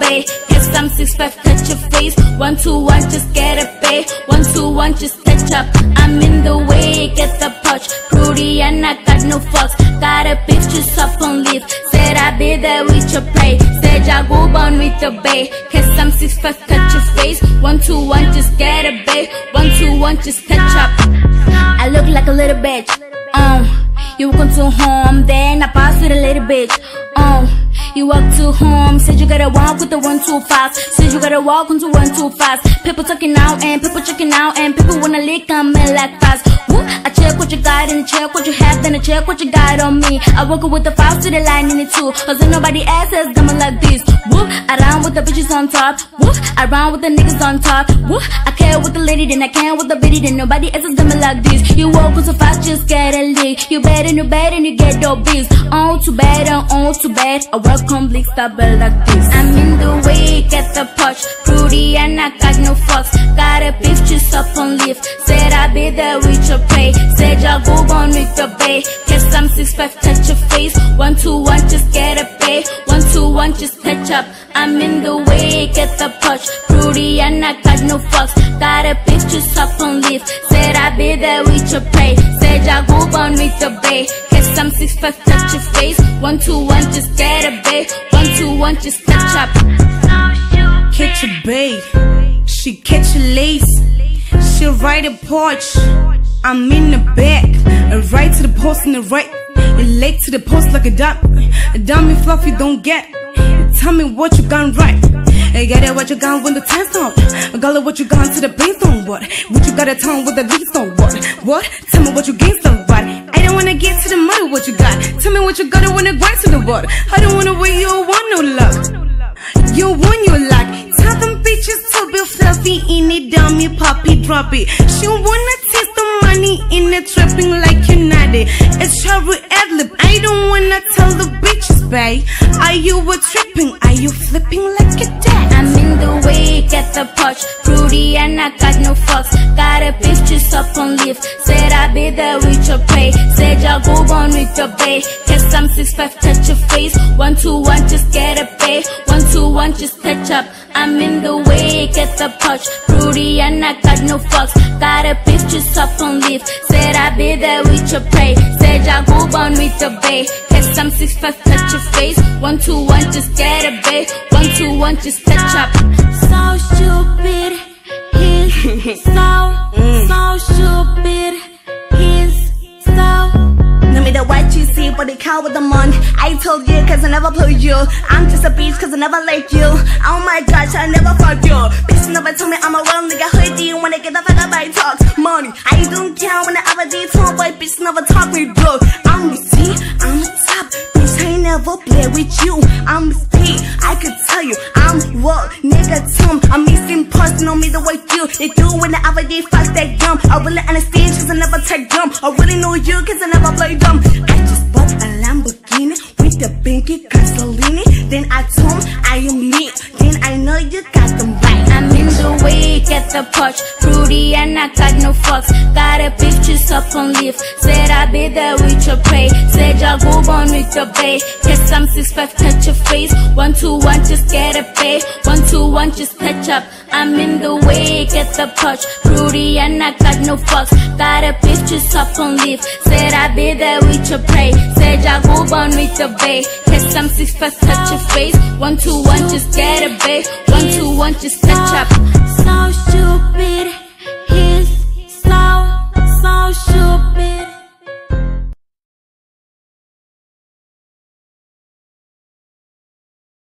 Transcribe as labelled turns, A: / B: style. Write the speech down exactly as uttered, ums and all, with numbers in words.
A: bay. Get some six five, touch your face. One two one, just get a bay. One two one, just touch up. I'm in the way, get the punch. Prudy and I got no fucks. Got a bitch just up on leave. Said I be there with your prey. Said I go born with the bay. Get some six five, touch your face. One two one, just get a bay. One two one, just touch up. I look like a little bitch. Um, you walk into home, then I pass with a little bitch. Um, you walk to home, said you gotta walk with the one two five. Said you gotta walk into one two five. People talking out and people checking out and people wanna lick on me like fast. Woo, I check what you got and check what you have, then I check what you got on me. I walk with the five to the line in it too, cause ain't nobody else has done me like this. Woo, I run with the bitches on top. Woo, I run with the niggas on top. Woo, I care with the lady, then I can with the bitty, then nobody else has done me like this. You walk so fast, just get a lick. You better, you better, and you get no bills. On too bad, on too bad. I work on Blaq, double like this. I'm in the way, get the punch. Prudy and I got no fucks. Got a beef just up on lift. Said I be there with your prey. Said y'all go on with the bay. Get some six five, touch your face. One two one, just get a pay. One two one, just touch up. I'm in the way, get the punch. Prudy and I got no fucks. Got a beef just up on lift. Said I be there with your prey. Said y'all go on with the bay. Get some six five, touch your face. One two one, just get a bay. One two one, just touch up.
B: Catch a babe, she catch a lace. She ride a porch, I'm in the back. And right to the post in the right, and leg to the post like a duck. A dummy fluffy don't get. Tell me what you got right. Hey, get it what you got when the ten's on. I got it what you got to the base on what? What you got a tongue with the leaves on what? What? Tell me what you gained some what? I don't wanna get to the muddy what you got. Tell me what you got when it grinds to the water. I don't wanna wait, you don't want no luck. You want your luck. Tell them bitches to be fluffy in it, dummy, poppy, drop it. She wanna taste the money in it, tripping like you're naughty. It's cherry ad-lib, I don't wanna tell the bitches, babe. Are you a tripping? Are you flipping like a dad?
A: I'm in the way, get the punch. Prudy and I got no fucks. Got a bitch just up on lift. Said I be there with your prey. Said y'all go on with your bay. Get some six five, touch your face. One two one, just get a pay. One two one, just touch up. I'm in the way, get the punch. Prudy and I got no fucks. Got a bitch just up on lift. Said I be there with your prey. Said y'all go on with the bay. Get some six five, touch your face. One two one, just get a bay. One two one, just touch up.
C: So stupid, he's so, so stupid, he's so.
D: No matter what you see, but they count with the money. I told you cause I never played you. I'm just a bitch cause I never liked you. Oh my gosh, I never fucked you. Bitch never told me I'm a real nigga hoodie. When I get the fuck up, I talk money. I don't care when I ever did talk, boy, bitch never talk me bro. I'm the C, I'm the top. Bitch, I never play with you. I'm the P, I could tell you. I'm what, nigga Tom. I'm missing parts, know me the way you. They do when I ever did fuck that dumb. I really understand cause I never take dumb. I really know you cause I never play dumb. I just bought a Lamborghini with the Binky Castellini. Then I told him I am me. Then I know you got them right.
A: I'm in the way, get the punch. Prudy and I got no fucks. Got a bitch just up on lift. Said I be there with your prey. Said y'all go on with your bay. Get some six five, touch your face. One two one, just get a pay. One two one, just touch up. I'm in the way, get the punch. Prudy and I got no fucks. Got a bitch just up on lift. Said I be there with your prey. Said y'all go on with the bay. Get some six five, touch your face. One two one, just get a bay. One two one, just touch up.
C: So